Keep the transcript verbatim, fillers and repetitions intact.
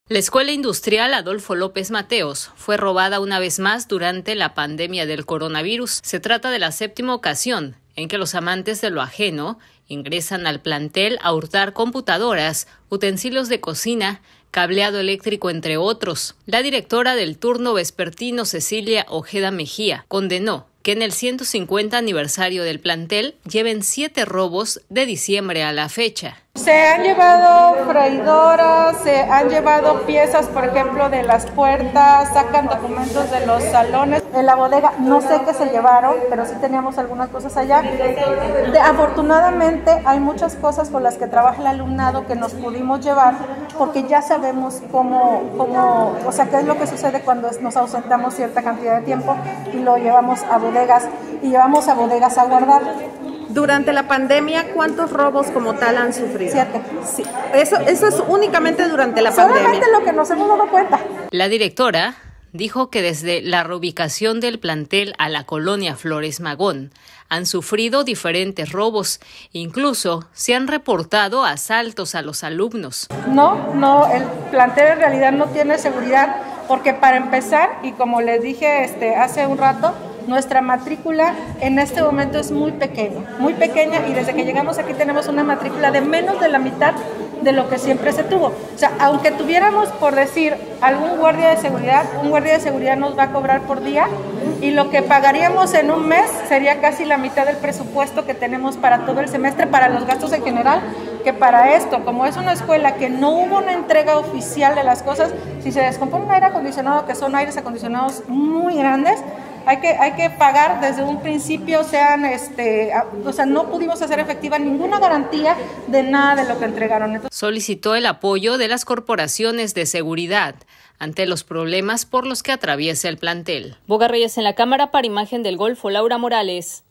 La Escuela Industrial Adolfo López Mateos fue robada una vez más durante la pandemia del coronavirus. Se trata de la séptima ocasión en que los amantes de lo ajeno ingresan al plantel a hurtar computadoras, utensilios de cocina, cableado eléctrico, entre otros. La directora del turno vespertino, Cecilia Ojeda Mejía, condenó que en el ciento cincuenta aniversario del plantel lleven siete robos de diciembre a la fecha. Se han llevado freidoras, se han llevado piezas, por ejemplo, de las puertas, sacan documentos de los salones. En la bodega no sé qué se llevaron, pero sí teníamos algunas cosas allá. De, afortunadamente hay muchas cosas con las que trabaja el alumnado que nos pudimos llevar, porque ya sabemos cómo, cómo, o sea, qué es lo que sucede cuando nos ausentamos cierta cantidad de tiempo y lo llevamos a bodegas y llevamos a bodegas a guardar. Durante la pandemia, ¿cuántos robos como tal han sufrido? Siete. Sí. Eso, eso es únicamente durante la Solamente pandemia. Solamente lo que nos hemos dado cuenta. La directora dijo que desde la reubicación del plantel a la colonia Flores Magón han sufrido diferentes robos, incluso se han reportado asaltos a los alumnos. No, no, el plantel en realidad no tiene seguridad, porque para empezar, y como les dije este, hace un rato, nuestra matrícula en este momento es muy pequeña, muy pequeña, y desde que llegamos aquí tenemos una matrícula de menos de la mitad de lo que siempre se tuvo. O sea, aunque tuviéramos, por decir, algún guardia de seguridad, un guardia de seguridad nos va a cobrar por día, y lo que pagaríamos en un mes sería casi la mitad del presupuesto que tenemos para todo el semestre, para los gastos en general, que para esto. Como es una escuela que no hubo una entrega oficial de las cosas, si se descompone un aire acondicionado, que son aires acondicionados muy grandes, Hay que, hay que pagar desde un principio, sean, este, o sea, no pudimos hacer efectiva ninguna garantía de nada de lo que entregaron. Entonces, solicitó el apoyo de las corporaciones de seguridad ante los problemas por los que atraviesa el plantel. Boga Reyes en la cámara para Imagen del Golfo, Laura Morales.